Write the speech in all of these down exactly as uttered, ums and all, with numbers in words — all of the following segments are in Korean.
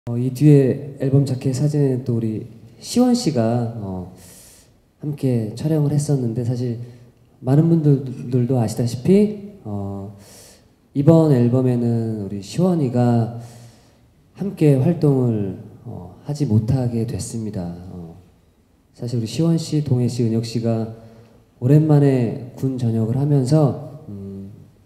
어, 이 뒤에 앨범 자켓 사진에 또 우리 시원 씨가 어, 함께 촬영을 했었는데, 사실 많은 분들도 아시다시피 어, 이번 앨범에는 우리 시원이가 함께 활동을 어, 하지 못하게 됐습니다. 어, 사실 우리 시원 씨, 동해 씨, 은혁 씨가 오랜만에 군 전역을 하면서 음,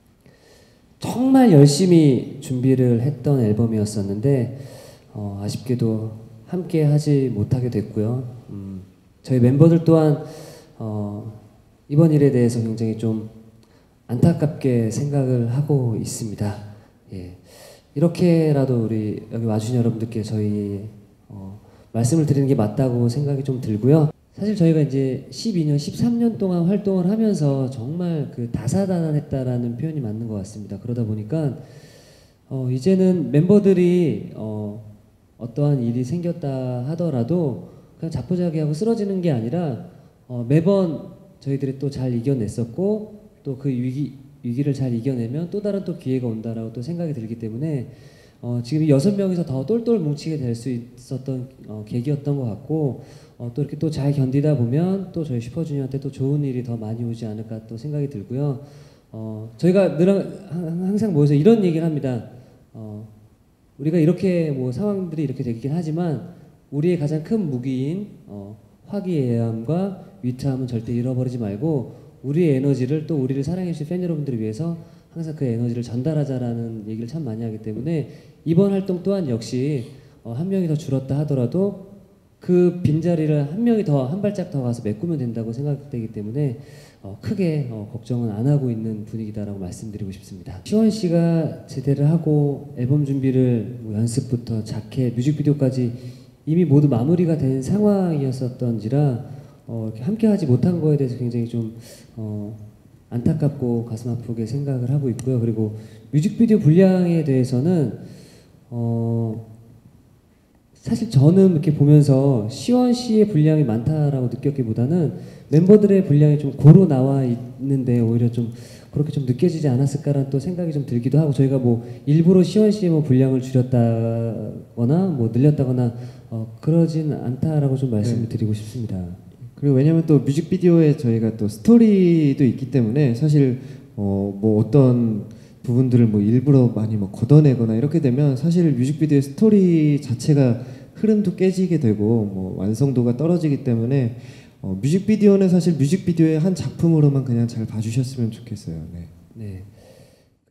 정말 열심히 준비를 했던 앨범이었었는데 어, 아쉽게도 함께 하지 못하게 됐고요. 음, 저희 멤버들 또한 어, 이번 일에 대해서 굉장히 좀 안타깝게 생각을 하고 있습니다. 예. 이렇게라도 우리 여기 와주신 여러분들께 저희 어, 말씀을 드리는 게 맞다고 생각이 좀 들고요. 사실 저희가 이제 십이 년, 십삼 년 동안 활동을 하면서 정말 그 다사다난했다라는 표현이 맞는 것 같습니다. 그러다 보니까 어, 이제는 멤버들이 어, 어떠한 일이 생겼다 하더라도 그냥 자포자기하고 쓰러지는 게 아니라 어, 매번 저희들이 또 잘 이겨냈었고, 또 그 위기, 위기를 잘 이겨내면 또 다른 또 기회가 온다라고 또 생각이 들기 때문에 어, 지금 이 여섯 명이서 더 똘똘 뭉치게 될 수 있었던 어, 계기였던 것 같고, 어, 또 이렇게 또 잘 견디다 보면 또 저희 슈퍼주니어한테 또 좋은 일이 더 많이 오지 않을까 또 생각이 들고요. 어, 저희가 늘 항상 모여서 이런 얘기를 합니다. 어, 우리가 이렇게 뭐 상황들이 이렇게 되긴 하지만 우리의 가장 큰 무기인 어, 화기애애함과 위트함은 절대 잃어버리지 말고 우리의 에너지를, 또 우리를 사랑해주신 팬 여러분들을 위해서 항상 그 에너지를 전달하자라는 얘기를 참 많이 하기 때문에 이번 활동 또한 역시 어, 한 명이 더 줄었다 하더라도 그 빈자리를 한 명이 더, 한 발짝 더 가서 메꾸면 된다고 생각되기 때문에 어, 크게 어, 걱정은 안 하고 있는 분위기다라고 말씀드리고 싶습니다. 시원 씨가 제대를 하고 앨범 준비를 뭐 연습부터 자켓, 뮤직비디오까지 이미 모두 마무리가 된 상황이었었던지라 어, 이렇게 함께하지 못한 거에 대해서 굉장히 좀 어, 안타깝고 가슴 아프게 생각을 하고 있고요. 그리고 뮤직비디오 분량에 대해서는 어, 사실 저는 이렇게 보면서 시원 씨의 분량이 많다라고 느꼈기보다는 멤버들의 분량이 좀 고루 나와 있는데 오히려 좀 그렇게 좀 느껴지지 않았을까라는 또 생각이 좀 들기도 하고, 저희가 뭐 일부러 시원 씨의 뭐 분량을 줄였다거나 뭐 늘렸다거나 어, 그러진 않다라고 좀 말씀을 네. 드리고 싶습니다. 그리고 왜냐면 또 뮤직비디오에 저희가 또 스토리도 있기 때문에 사실 어 뭐 어떤 부분들을 뭐 일부러 많이 뭐 걷어내거나 이렇게 되면 사실 뮤직비디오의 스토리 자체가 흐름도 깨지게 되고 뭐 완성도가 떨어지기 때문에 어 뮤직비디오는 사실 뮤직비디오의 한 작품으로만 그냥 잘 봐주셨으면 좋겠어요. 네. 네.